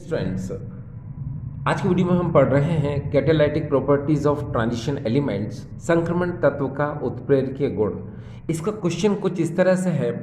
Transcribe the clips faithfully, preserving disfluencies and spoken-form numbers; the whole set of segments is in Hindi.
स्टूडेंट्स, आज की वीडियो में हम पढ़ रहे हैं catalytic properties of transition elements, संक्रमण तत्व का उत्प्रेरकीय गुण। इसका क्वेश्चन कुछ इस तरह से है,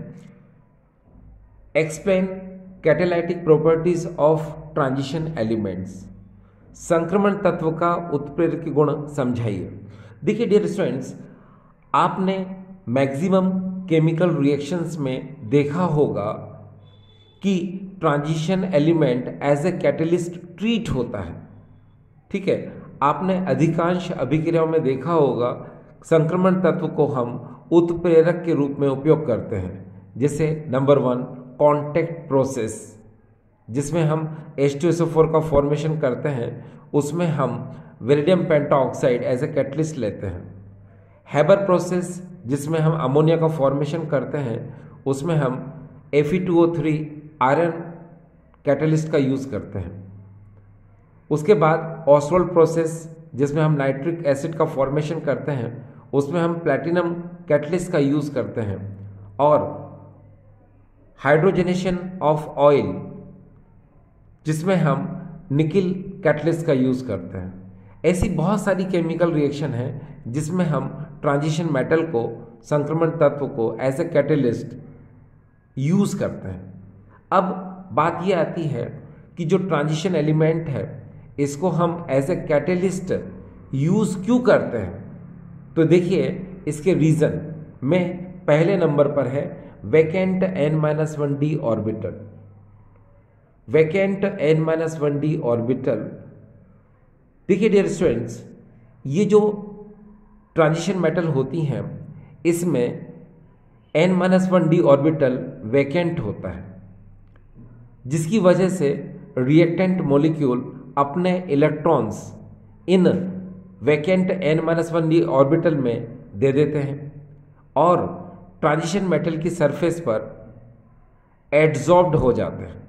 explain catalytic properties of transition elements, संक्रमण तत्व का उत्प्रेरकीय गुण समझाइए। देखिए डियर स्टूडेंट्स, आपने मैक्सिमम केमिकल रिएक्शंस में देखा होगा कि transition element as a catalyst treat होता है। ठीक है, आपने अधिकांश अभिक्रियाओं में देखा होगा संक्रमण तत्व को हम उत्प्रेरक के रूप में उपयोग करते हैं। जैसे नंबर वन, कांटेक्ट प्रोसेस, जिसमें हम H two S O four का फॉर्मेशन करते हैं, उसमें हम vanadium pentoxide as a catalyst लेते हैं। हैबर प्रोसेस, जिसमें हम अमोनिया का फॉर्मेशन करते हैं, उसमें हम F E two O three iron catalyst का यूज़ करते हैं। उसके बाद ऑसवाल्ड प्रोसेस, जिसमें हम नाइट्रिक एसिड का फॉर्मेशन करते हैं, उसमें हम प्लैटिनम कैटलिस्ट का यूज़ करते हैं। और हाइड्रोजनेशन ऑफ ऑयल, जिसमें हम निकिल कैटलिस्ट का यूज़ करते हैं। ऐसी बहुत सारी केमिकल रिएक्शन है जिसमें हम ट्रांजिशन मेटल को, संक्रमण तत्व को एज ए कैटलिस्ट यूज़ करते हैं। अब बात यह आती है कि जो ट्रांजिशन एलिमेंट है, इसको हम एज ए कैटलिस्ट यूज़ क्यों करते हैं? तो देखिए इसके रीज़न में पहले नंबर पर है vacant n minus one d orbital. Vacant n minus one d orbital, देखिए डियर स्टूडेंट्स, ये जो ट्रांजिशन मेटल होती हैं, इसमें n minus one d orbital vacant होता है, जिसकी वजह से रिएक्टेंट मॉलिक्यूल अपने इलेक्ट्रॉन्स इन vacant n minus one d orbital में दे देते हैं और ट्रांजिशन मेटल की सरफेस पर एड्जॉर्ब्ड हो जाते हैं।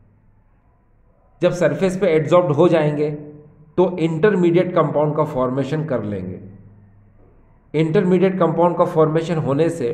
जब सरफेस पे एड्जॉर्ब्ड हो जाएंगे तो इंटरमीडिएट कंपाउंड का फॉर्मेशन कर लेंगे। इंटरमीडिएट कंपाउंड का फॉर्मेशन होने से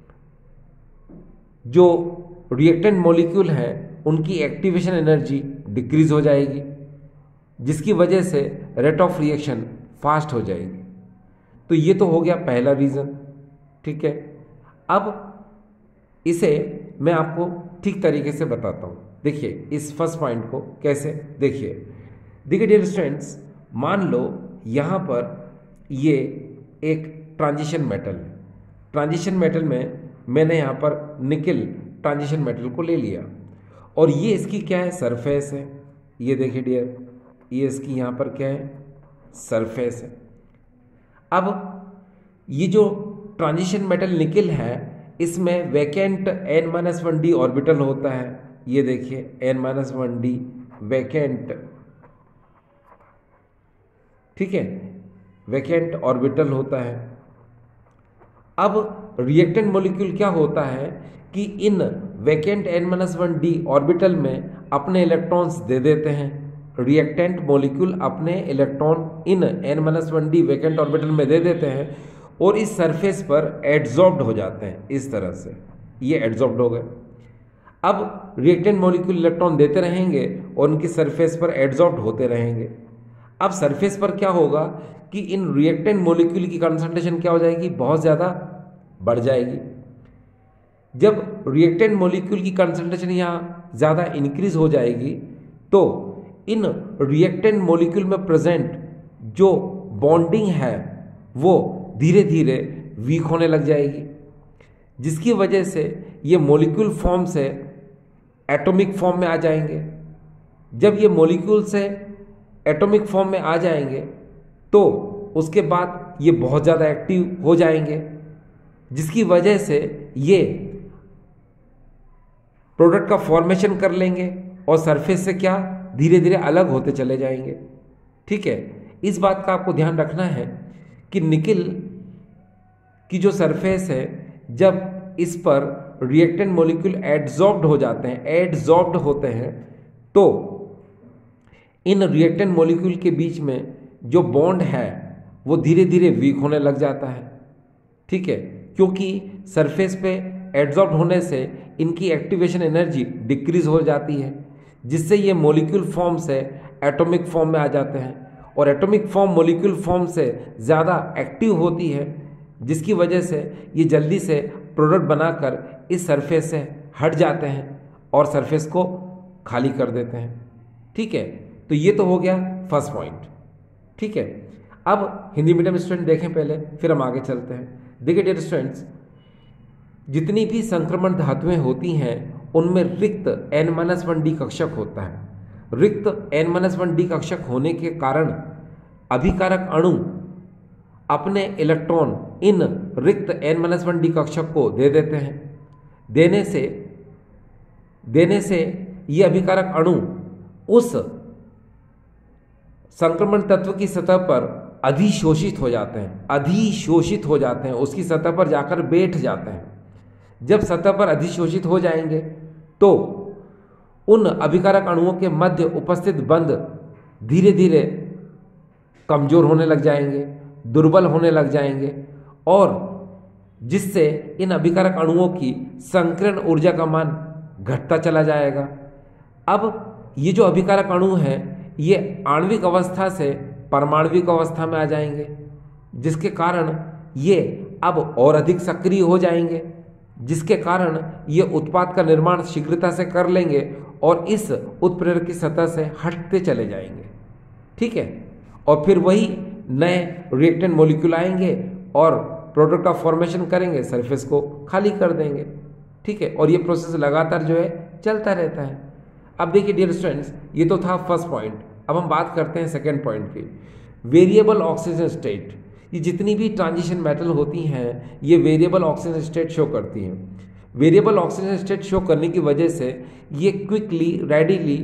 जो रिएक्टेंट मॉलिक्यूल है, उनकी एक्टिवेशन एनर्जी डिक्रीज हो जाएगी, जिसकी वजह से रेट ऑफ रिएक्शन फास्ट हो जाएगी। तो ये तो हो गया पहला रीज़न। ठीक है, अब इसे मैं आपको ठीक तरीके से बताता हूँ। देखिए इस फर्स्ट पॉइंट को कैसे, देखिए देखिए डियर स्टूडेंट्स, मान लो यहाँ पर ये एक ट्रांजिशन मेटल है। ट्रांजिशन मेटल में मैंने यहाँ पर निकिल ट्रांजिशन मेटल को ले लिया और ये इसकी क्या है, सरफेस है। ये देखिए डियर, ये इसकी यहाँ पर क्या है, सरफेस है। अब ये जो ट्रांजिशन मेटल निकिल है, इसमें vacant n minus one d orbital होता है। ये देखिए n minus one d vacant, ठीक है, वैकेंट ऑर्बिटल होता है। अब रिएक्टेंट मॉलिक्यूल क्या होता है कि इन vacant n minus one d orbital में अपने इलेक्ट्रॉन्स दे देते हैं। रिएक्टेंट मॉलिक्यूल अपने इलेक्ट्रॉन इन n minus one d vacant orbital में दे देते हैं और इस सरफेस पर एड्जॉर्ब्ड हो जाते हैं। इस तरह से ये एड्जॉर्ब्ड हो गए। अब रिएक्टेंट मॉलिक्यूल इलेक्ट्रॉन देते रहेंगे और उनकी सरफेस पर एड्जॉर्ब्ड होते रहेंगे। अब सरफेस पर क्या होगा कि इन रिएक्टेंट मॉलिक्यूल की कंसंट्रेशन क्या हो जाएगी, बहुत ज़्यादा बढ़ जाएगी। जब रिएक्टेंट मॉलिक्यूल की कंसंट्रेशन यहाँ ज़्यादा इंक्रीज हो जाएगी तो इन रिएक्टेंट मॉलिक्यूल में प्रेजेंट जो बॉन्डिंग है वो धीरे धीरे वीक होने लग जाएगी, जिसकी वजह से ये मॉलिक्यूल फॉर्म से एटॉमिक फॉर्म में आ जाएंगे। जब ये मॉलिक्यूल से एटॉमिक फॉर्म में आ जाएंगे तो उसके बाद ये बहुत ज़्यादा एक्टिव हो जाएंगे, जिसकी वजह से ये प्रोडक्ट का फॉर्मेशन कर लेंगे और सरफेस से क्या, धीरे धीरे अलग होते चले जाएंगे। ठीक है, इस बात का आपको ध्यान रखना है कि निकिल की जो सरफेस है, जब इस पर रिएक्टेंट मॉलिक्यूल एड्जॉर्ब्ड हो जाते हैं, एड्जॉर्ब्ड होते हैं, तो इन रिएक्टेंट मॉलिक्यूल के बीच में जो बॉन्ड है वो धीरे धीरे वीक होने लग जाता है। ठीक है, क्योंकि सरफेस पे एड्जॉर्ब होने से इनकी एक्टिवेशन एनर्जी डिक्रीज हो जाती है, जिससे ये मॉलिक्यूल फॉर्म से एटॉमिक फॉर्म में आ जाते हैं, और एटॉमिक फॉर्म मॉलिक्यूल फॉर्म से ज़्यादा एक्टिव होती है, जिसकी वजह से ये जल्दी से प्रोडक्ट बनाकर इस सरफेस से हट जाते हैं और सरफेस को खाली कर देते हैं। ठीक है, तो ये तो हो गया फर्स्ट पॉइंट। ठीक है, अब हिंदी मीडियम स्टूडेंट देखें पहले, फिर हम आगे चलते हैं। देखिए डियर स्टूडेंट्स, जितनी भी संक्रमण धातुएं होती हैं उनमें रिक्त एन माइनस वन डी कक्षक होता है। रिक्त एन माइनस वन डी कक्षक होने के कारण अभिकारक अणु अपने इलेक्ट्रॉन इन रिक्त एन माइनस वन डी कक्षक को दे देते हैं। देने से देने से ये अभिकारक अणु उस संक्रमण तत्व की सतह पर अधिशोषित हो जाते हैं अधिशोषित हो जाते हैं उसकी सतह पर जाकर बैठ जाते हैं। जब सतह पर अधिशोषित हो जाएंगे तो उन अभिकारक अणुओं के मध्य उपस्थित बंध धीरे धीरे कमजोर होने लग जाएंगे, दुर्बल होने लग जाएंगे, और जिससे इन अभिकारक अणुओं की संकीर्ण ऊर्जा का मान घटता चला जाएगा। अब ये जो अभिकारक अणु हैं ये आणविक अवस्था से परमाणविक अवस्था में आ जाएंगे, जिसके कारण ये अब और अधिक सक्रिय हो जाएंगे, जिसके कारण ये उत्पाद का निर्माण शीघ्रता से कर लेंगे और इस उत्प्रेरक की सतह से हटते चले जाएंगे। ठीक है, और फिर वही नए रिएक्टेंट मॉलिक्यूल आएंगे और प्रोडक्ट का फॉर्मेशन करेंगे, सरफेस को खाली कर देंगे। ठीक है, और ये प्रोसेस लगातार जो है चलता रहता है। अब देखिए डियर स्टूडेंट्स, ये तो था फर्स्ट पॉइंट। अब हम बात करते हैं सेकेंड पॉइंट की, वेरिएबल ऑक्सीजन स्टेट। ये जितनी भी ट्रांजिशन मेटल होती हैं ये वेरिएबल ऑक्सीजन स्टेट शो करती हैं। वेरिएबल ऑक्सीजन स्टेट शो करने की वजह से ये क्विकली रेडिली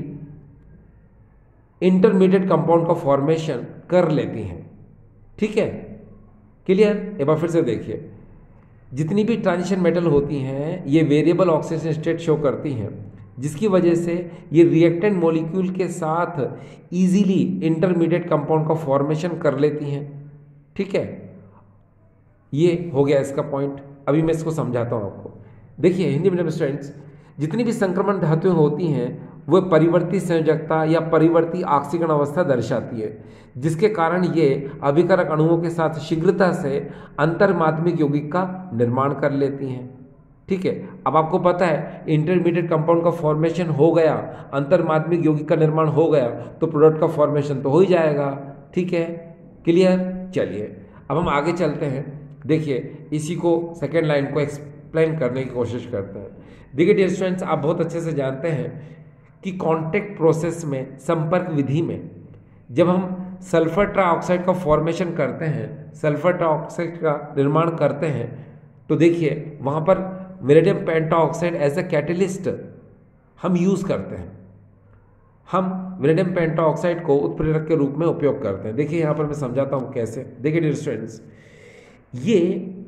इंटरमीडिएट कंपाउंड का फॉर्मेशन कर लेती हैं। ठीक है, क्लियर? एक बार फिर से देखिए, जितनी भी ट्रांजिशन मेटल होती हैं ये वेरिएबल ऑक्सीजन स्टेट शो करती हैं, जिसकी वजह से ये रिएक्टेंट मॉलिक्यूल के साथ इजीली इंटरमीडिएट कंपाउंड का फॉर्मेशन कर लेती हैं। ठीक है, ये हो गया इसका पॉइंट। अभी मैं इसको समझाता हूँ आपको। देखिए हिंदी मीडियम स्टूडेंट्स, जितनी भी संक्रमण धातुएं होती हैं वो परिवर्ती संयोजकता या परिवर्ती ऑक्सीकरण अवस्था दर्शाती है, जिसके कारण ये अभिकारक अणुओं के साथ शीघ्रता से अंतर्माध्यमिक यौगिक का निर्माण कर लेती हैं। ठीक है, अब आपको पता है इंटरमीडिएट कंपाउंड का फॉर्मेशन हो गया, अंतर्माध्यमिक यौगिक का निर्माण हो गया, तो प्रोडक्ट का फॉर्मेशन तो हो ही जाएगा। ठीक है, क्लियर? चलिए अब हम आगे चलते हैं। देखिए इसी को सेकेंड लाइन को एक्सप्लेन करने की कोशिश करते हैं। देखिए डियर स्टूडेंट्स, आप बहुत अच्छे से जानते हैं कि कांटेक्ट प्रोसेस में, संपर्क विधि में, जब हम सल्फर ट्राइऑक्साइड का फॉर्मेशन करते हैं, सल्फर ट्राइऑक्साइड का निर्माण करते हैं, तो देखिए वहाँ पर vanadium pentoxide as a catalyst हम यूज़ करते हैं। हम वेनेडियम पेंटाऑक्साइड को उत्प्रेरक के रूप में उपयोग करते हैं। देखिए यहाँ पर मैं समझाता हूँ कैसे। देखिए डियर स्टूडेंट्स, ये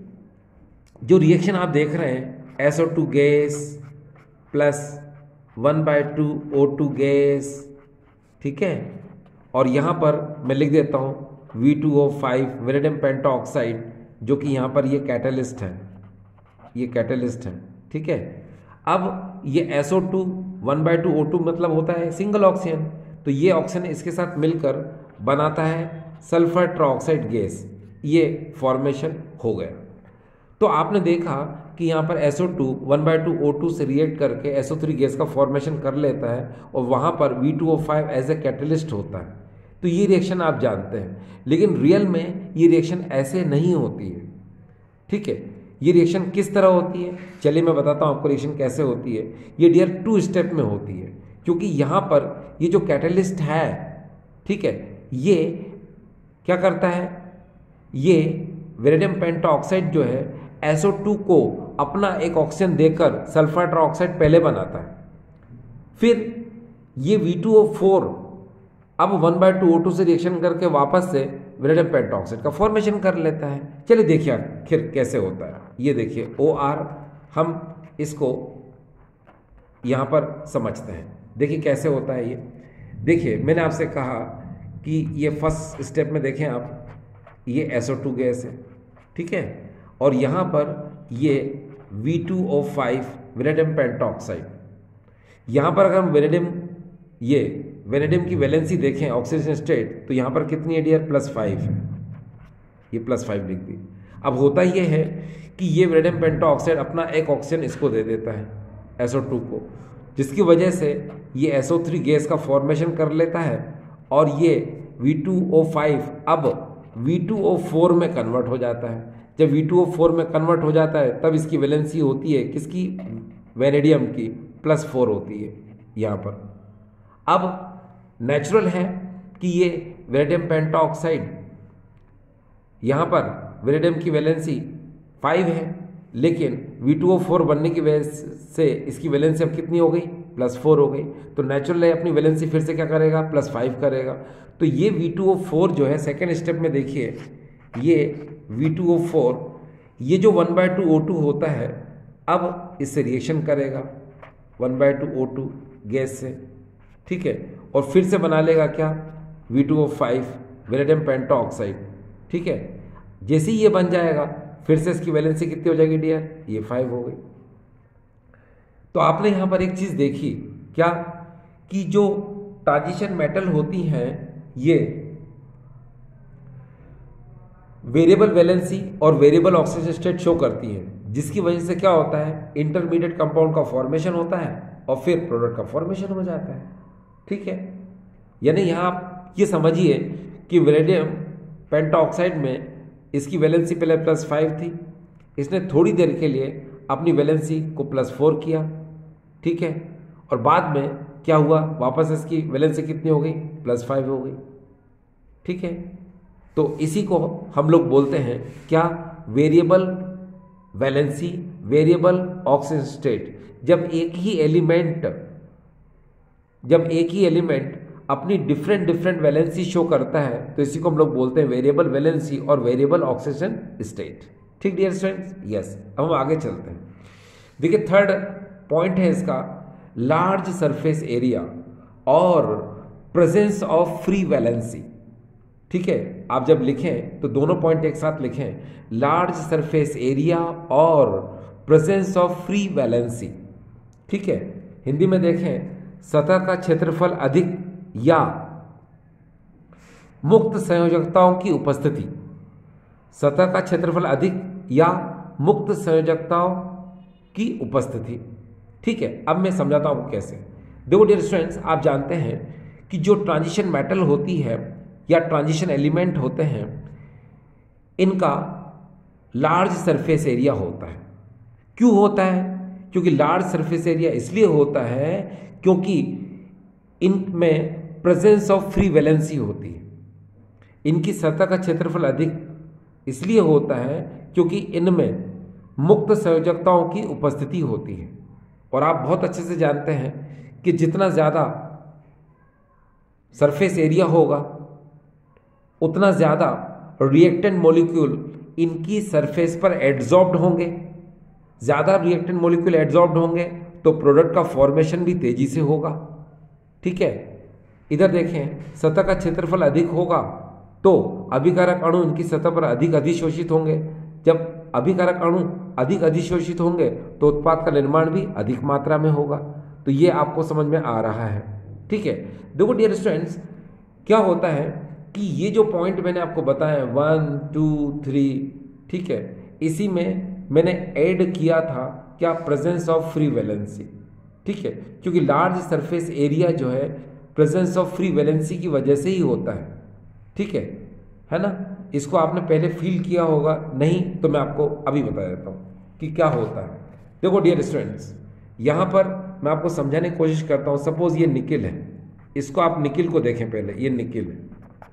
जो रिएक्शन आप देख रहे हैं S O two gas plus one by two O two gas, ठीक है, और यहाँ पर मैं लिख देता हूँ V two O five vanadium pentoxide, जो कि यहाँ पर ये कैटलिस्ट है, ये कैटलिस्ट है। ठीक है, अब ये S O two one by two O two मतलब होता है सिंगल ऑक्सीजन, तो ये ऑक्सीजन इसके साथ मिलकर बनाता है सल्फर ट्राइऑक्साइड गैस, ये फॉर्मेशन हो गया। तो आपने देखा कि यहाँ पर S O two one by two O two से रिएक्ट करके एस ओ थ्री गैस का फॉर्मेशन कर लेता है और वहाँ पर V two O five as a catalyst होता है। तो ये रिएक्शन आप जानते हैं, लेकिन रियल में ये रिएक्शन ऐसे नहीं होती है। ठीक है, ये रिएक्शन किस तरह होती है, चलिए मैं बताता हूँ आपको रिएक्शन कैसे होती है। ये डियर टू स्टेप में होती है, क्योंकि यहाँ पर ये जो कैटलिस्ट है, ठीक है, ये क्या करता है, ये वेनेडियम पेंटाऑक्साइड जो है एस ओ टू को अपना एक ऑक्सीजन देकर सल्फर ट्राइऑक्साइड पहले बनाता है, फिर ये वी टू ओ फोर अब one by two O two से रिएक्शन करके वापस से वेनेडियम पेंटाऑक्साइड का फॉर्मेशन कर लेता है। चलिए देखिए आखिर कैसे होता है। ये देखिए ओ आर, हम इसको यहाँ पर समझते हैं। देखिए कैसे होता है ये। देखिए मैंने आपसे कहा कि ये फर्स्ट स्टेप में देखें आप, ये एस ओ टू गैस है, ठीक है, और यहाँ पर ये V two O five vanadium pentoxide. यहाँ पर अगर हम वेनेडियम ये वेनेडियम की वैलेंसी देखें ऑक्सीजन स्टेट, तो यहाँ पर कितनी है डियर, प्लस फाइव है, ये प्लस फाइव लिख दी। अब होता ये है कि ये वेनेडियम पेंटाऑक्साइड अपना एक ऑक्सीजन इसको दे देता है एस ओ टू को, जिसकी वजह से ये एस ओ थ्री गैस का फॉर्मेशन कर लेता है और ये वी टू ओ फाइव अब वी टू ओ फोर में कन्वर्ट हो जाता है। जब वी टू ओ फोर में कन्वर्ट हो जाता है तब इसकी वैलेंसी होती है किसकी, वेनेडियम की, प्लस फोर होती है यहाँ पर। अब नेचुरल है कि ये वेनेडियम पेंटाऑक्साइड यहाँ पर वेनेडियम की वैलेंसी फाइव है, लेकिन वी टू ओ फोर बनने की वजह से इसकी वैलेंसी अब कितनी हो गई, प्लस फोर हो गई। तो नेचुरल है अपनी वैलेंसी फिर से क्या करेगा, प्लस फाइव करेगा। तो ये वी टू ओ फोर जो है सेकेंड स्टेप में देखिए, ये वी टू ओ फोर ये जो one by two O two होता है अब इससे रिएक्शन करेगा one by two O two gas से, ठीक है, और फिर से बना लेगा क्या, V two O five vanadium pentoxide, ठीक है। जैसे ही ये बन जाएगा फिर से इसकी वैलेंसी कितनी हो जाएगी डियर, ये फाइव हो गई। तो आपने यहाँ पर एक चीज़ देखी क्या, कि जो ट्रांजिशन मेटल होती हैं ये वेरिएबल वैलेंसी और वेरिएबल ऑक्सीजन स्टेट शो करती हैं, जिसकी वजह से क्या होता है, इंटरमीडिएट कंपाउंड का फॉर्मेशन होता है और फिर प्रोडक्ट का फॉर्मेशन हो जाता है, ठीक है। यानी यहाँ आप ये समझिए कि वेनेडियम पेंटाऑक्साइड में इसकी वैलेंसी पहले प्लस फाइव थी, इसने थोड़ी देर के लिए अपनी वैलेंसी को प्लस फोर किया, ठीक है, और बाद में क्या हुआ, वापस इसकी वैलेंसी कितनी हो गई, प्लस फाइव हो गई, ठीक है। तो इसी को हम लोग बोलते हैं क्या, variable valency, variable oxygen state. जब एक ही एलिमेंट जब एक ही एलिमेंट अपनी डिफरेंट डिफरेंट वैलेंसी शो करता है तो इसी को हम लोग बोलते हैं वेरिएबल वैलेंसी और वेरिएबल ऑक्सीजन स्टेट, ठीक डियर स्टूडेंट्स। यस, अब हम आगे चलते हैं। देखिए थर्ड पॉइंट है इसका, लार्ज सरफेस एरिया और प्रेजेंस ऑफ फ्री वैलेंसी, ठीक है। आप जब लिखें तो दोनों पॉइंट एक साथ लिखें, लार्ज सरफेस एरिया और प्रेजेंस ऑफ फ्री वैलेंसी, ठीक है। हिंदी में देखें, सतह का क्षेत्रफल अधिक या मुक्त संयोजकताओं की उपस्थिति, सतह का क्षेत्रफल अधिक या मुक्त संयोजकताओं की उपस्थिति, ठीक है। अब मैं समझाता हूं कैसे। देखो डियर स्टूडेंट्स, आप जानते हैं कि जो ट्रांजिशन मेटल होती है या ट्रांजिशन एलिमेंट होते हैं, इनका लार्ज सरफेस एरिया होता है। क्यों होता है? क्योंकि लार्ज सरफेस एरिया इसलिए होता है क्योंकि इनमें प्रेजेंस ऑफ फ्री वैलेंसी होती है। इनकी सतह का क्षेत्रफल अधिक इसलिए होता है क्योंकि इनमें मुक्त संयोजकताओं की उपस्थिति होती है। और आप बहुत अच्छे से जानते हैं कि जितना ज़्यादा सरफेस एरिया होगा उतना ज़्यादा रिएक्टेंट मॉलिक्यूल इनकी सरफेस पर एड्जॉर्ब्ड होंगे। ज़्यादा रिएक्टेंट मॉलिक्यूल एड्जॉर्ब्ड होंगे तो प्रोडक्ट का फॉर्मेशन भी तेजी से होगा, ठीक है। इधर देखें, सतह का क्षेत्रफल अधिक होगा तो अभिकारक अणु इनकी सतह पर अधिक अधिशोषित होंगे। जब अभिकारक अणु अधिक अधिशोषित होंगे तो उत्पाद का निर्माण भी अधिक मात्रा में होगा। तो ये आपको समझ में आ रहा है, ठीक है। देखो डियर स्टूडेंट्स, क्या होता है कि ये जो पॉइंट मैंने आपको बताया वन टू थ्री, ठीक है, इसी में मैंने ऐड किया था क्या, प्रेजेंस ऑफ फ्री वैलेंसी, ठीक है। क्योंकि लार्ज सरफेस एरिया जो है प्रेजेंस ऑफ फ्री वैलेंसी की वजह से ही होता है, ठीक है है ना। इसको आपने पहले फील किया होगा, नहीं तो मैं आपको अभी बता देता हूँ कि क्या होता है। देखो डियर स्टूडेंट्स, यहाँ पर मैं आपको समझाने की कोशिश करता हूँ। सपोज ये निकिल है, इसको आप निकिल को देखें पहले, ये निकिल है,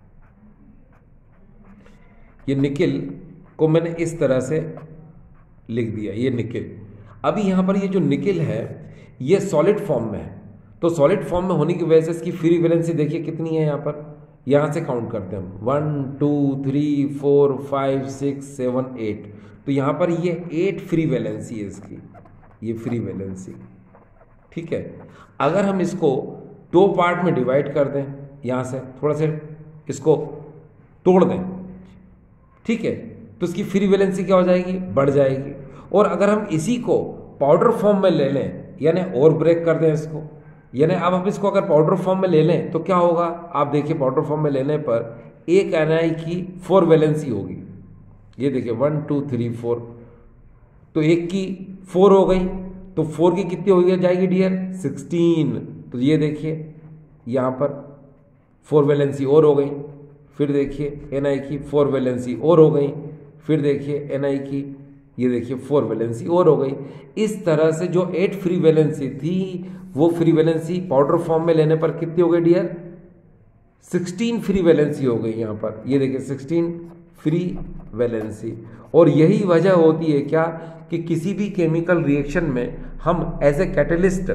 ये निकिल को मैंने इस तरह से लिख दिया, ये निकिल। अभी यहाँ पर ये जो निकिल है ये सॉलिड फॉर्म में है, तो सॉलिड फॉर्म में होने की वजह से इसकी फ्री वैलेंसी देखिए कितनी है। यहाँ पर यहाँ से काउंट करते हैं हम, one two three four five six seven eight, तो यहाँ पर ये एट फ्री वैलेंसी है इसकी, ये फ्री वैलेंसी, ठीक है। अगर हम इसको दो पार्ट में डिवाइड कर दें, यहाँ से थोड़ा से इसको तोड़ दें, ठीक है, तो इसकी फ्री वैलेंसी क्या हो जाएगी, बढ़ जाएगी। और अगर हम इसी को पाउडर फॉर्म में ले लें, यानी और ब्रेक कर दें इसको, यानी अब हम इसको अगर पाउडर फॉर्म में ले लें तो क्या होगा, आप देखिए पाउडर फॉर्म में लेने पर एक एन आई की फोर वैलेंसी होगी, ये देखिए वन टू थ्री फोर, तो एक की फोर हो गई, तो फोर की कितनी हो जाएगी डियर, सिक्सटीन। तो ये देखिए यहाँ पर फोर वैलेंसी और हो गई, फिर देखिए एन आई की फोर वैलेंसी और हो गई, फिर देखिए एन आई की ये देखिए फोर वैलेंसी और हो गई। इस तरह से जो एट फ्री वैलेंसी थी वो फ्री वैलेंसी पाउडर फॉर्म में लेने पर कितनी हो गई डियर, सिक्सटीन फ्री वैलेंसी हो गई यहाँ पर, ये देखिए सिक्सटीन फ्री वैलेंसी। और यही वजह होती है क्या कि किसी भी केमिकल रिएक्शन में हम एज ए कैटलिस्ट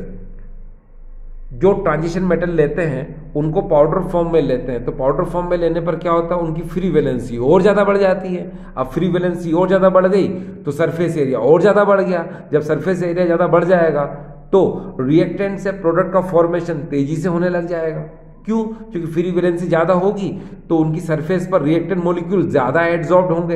जो ट्रांजिशन मेटल लेते हैं उनको पाउडर फॉर्म में लेते हैं, तो पाउडर फॉर्म में लेने पर क्या होता है, उनकी फ्री वैलेंसी और ज़्यादा बढ़ जाती है। अब फ्री वैलेंसी और ज़्यादा बढ़ गई तो सरफेस एरिया और ज़्यादा बढ़ गया, जब सरफेस एरिया ज़्यादा बढ़ जाएगा तो रिएक्टेंट से प्रोडक्ट का फॉर्मेशन तेजी से होने लग जाएगा। क्यों, क्योंकि फ्री वैलेंसी ज़्यादा होगी तो उनकी सरफेस पर रिएक्टेंट मॉलिक्यूल ज़्यादा एड्सॉर्ब्ड होंगे।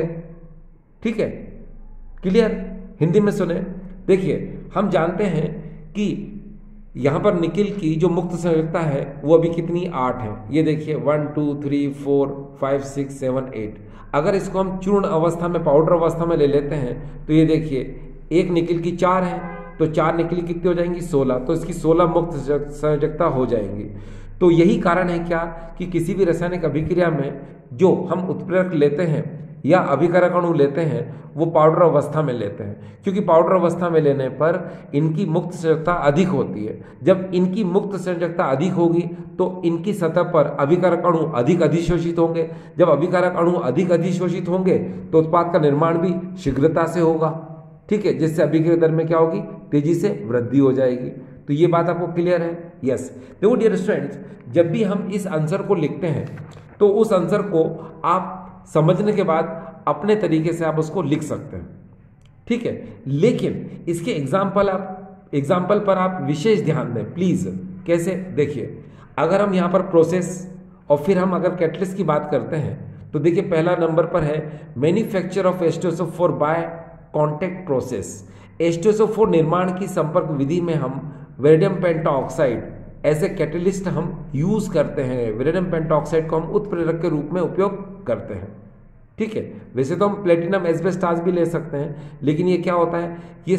ठीक है, क्लियर, हिंदी में सुने। देखिए हम जानते हैं कि यहाँ पर निकिल की जो मुक्त संयोजकता है वो अभी कितनी, आठ है। ये देखिए one two three four five six seven eight. अगर इसको हम चूर्ण अवस्था में पाउडर अवस्था में ले लेते हैं तो ये देखिए एक निकिल की चार है, तो चार निकिल कितनी हो जाएंगी, सोलह, तो इसकी सोलह मुक्त संयोजकता हो जाएंगी। तो यही कारण है क्या कि किसी भी रासायनिक अभिक्रिया में जो हम उत्प्रेरक लेते हैं या अभिकारक अणु लेते हैं वो पाउडर अवस्था में लेते हैं, क्योंकि पाउडर अवस्था में लेने पर इनकी मुक्त संयोजकता अधिक होती है। जब इनकी मुक्त संयोजकता अधिक होगी तो इनकी सतह पर अभिकारक अणु अधिक अधिशोषित होंगे। जब अभिकारक अणु अधिक अधिशोषित होंगे तो उत्पाद का निर्माण भी शीघ्रता से होगा। ठीक है, जिससे अभिक्रिया दर में क्या होगी, तेजी से वृद्धि हो जाएगी। तो ये बात आपको क्लियर है? यस। देखो डियर स्टूडेंट्स, जब भी हम इस आंसर को लिखते हैं तो उस आंसर को आप समझने के बाद अपने तरीके से आप उसको लिख सकते हैं। ठीक है, लेकिन इसके एग्जाम्पल आप एग्जाम्पल पर आप विशेष ध्यान दें प्लीज। कैसे, देखिए अगर हम यहाँ पर प्रोसेस और फिर हम अगर कैटलिस्ट की बात करते हैं तो देखिए पहला नंबर पर है manufacture of H two S O four by contact process. H two S O four निर्माण की संपर्क विधि में हम वेरिडियम पेंटाऑक्साइड ऐसे कैटलिस्ट हम यूज करते हैं। वेरिडियम पेंटाऑक्साइड को हम उत्प्रेरक के रूप में उपयोग करते हैं। ठीक है, वैसे तो हम प्लेटिनम एस्बेस्टास भी ले सकते हैं, लेकिन ये क्या होता है, ये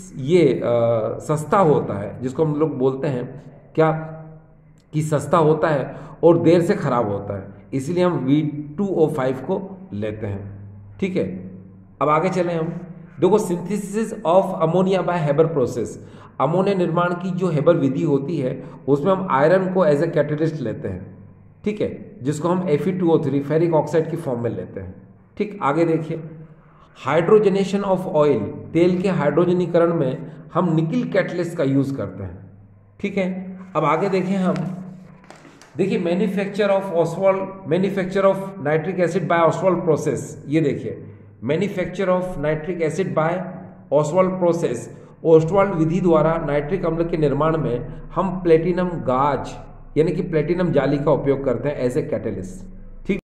ये आ, सस्ता होता है, जिसको हम लोग बोलते हैं क्या कि सस्ता होता है और देर से खराब होता है, इसलिए हम वी टू ओ फाइव को लेते हैं। ठीक है, अब आगे चलें हम। देखो synthesis of ammonia by Haber process, ammonia निर्माण की जो हेबर विधि होती है उसमें हम आयरन को एज ए कैटलिस्ट लेते हैं। ठीक है, जिसको हम F E two O three ferric oxide की फॉर्म में लेते हैं। ठीक, आगे देखिए हाइड्रोजनेशन ऑफ ऑयल, तेल के हाइड्रोजनीकरण में हम निकिल कैटलिस्ट का यूज करते हैं। ठीक है, अब आगे देखें हम, देखिए manufacture of Ostwald manufacture of nitric acid by Ostwald process. ये देखिए manufacture of nitric acid by Ostwald process, Ostwald विधि द्वारा नाइट्रिक अम्ल के निर्माण में हम प्लेटिनम गाज यानी कि प्लेटिनम जाली का उपयोग करते हैं एज ए कैटलिस्ट।